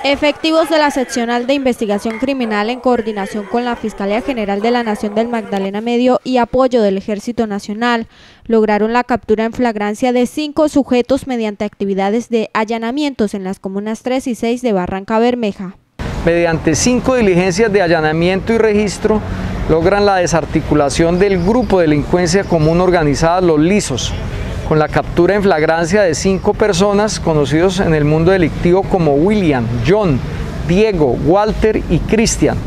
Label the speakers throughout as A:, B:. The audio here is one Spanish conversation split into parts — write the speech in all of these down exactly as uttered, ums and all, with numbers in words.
A: Efectivos de la Seccional de Investigación Criminal en coordinación con la Fiscalía General de la Nación del Magdalena Medio y apoyo del Ejército Nacional lograron la captura en flagrancia de cinco sujetos mediante actividades de allanamientos en las comunas tres y seis de Barrancabermeja.
B: Mediante cinco diligencias de allanamiento y registro logran la desarticulación del grupo de delincuencia común organizada Los Lisos, con la captura en flagrancia de cinco personas conocidos en el mundo delictivo como William, John, Diego, Walter y Cristian.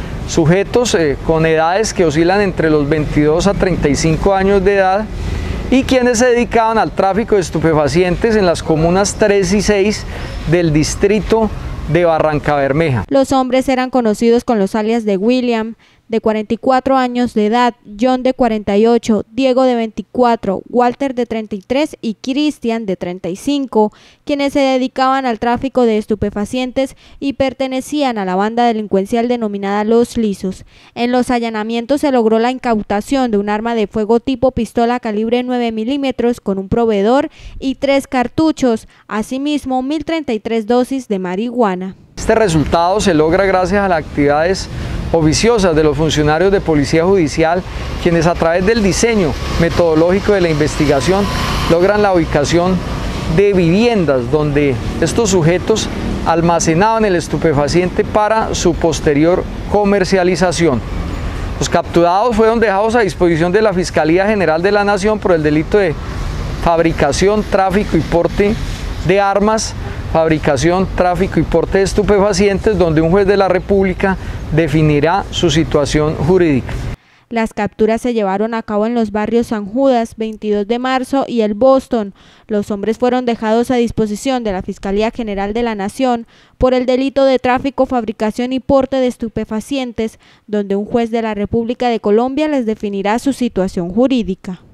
B: Sujetos eh, con edades que oscilan entre los veintidós a treinta y cinco años de edad y quienes se dedicaban al tráfico de estupefacientes en las comunas tres y seis del distrito de Barrancabermeja.
A: Los hombres eran conocidos con los alias de William, de cuarenta y cuatro años de edad, John de cuarenta y ocho, Diego de veinticuatro, Walter de treinta y tres y Cristian de treinta y cinco, quienes se dedicaban al tráfico de estupefacientes y pertenecían a la banda delincuencial denominada Los Lisos. En los allanamientos se logró la incautación de un arma de fuego tipo pistola calibre nueve milímetros con un proveedor y tres cartuchos, asimismo mil treinta y tres dosis de marihuana.
B: Este resultado se logra gracias a las actividades oficiosas de los funcionarios de Policía Judicial, quienes a través del diseño metodológico de la investigación logran la ubicación de viviendas donde estos sujetos almacenaban el estupefaciente para su posterior comercialización. Los capturados fueron dejados a disposición de la Fiscalía General de la Nación por el delito de fabricación, tráfico y porte de armas, fabricación, tráfico y porte de estupefacientes, donde un juez de la República definirá su situación jurídica.
A: Las capturas se llevaron a cabo en los barrios San Judas, veintidós de marzo y el Boston. Los hombres fueron dejados a disposición de la Fiscalía General de la Nación por el delito de tráfico, fabricación y porte de estupefacientes, donde un juez de la República de Colombia les definirá su situación jurídica.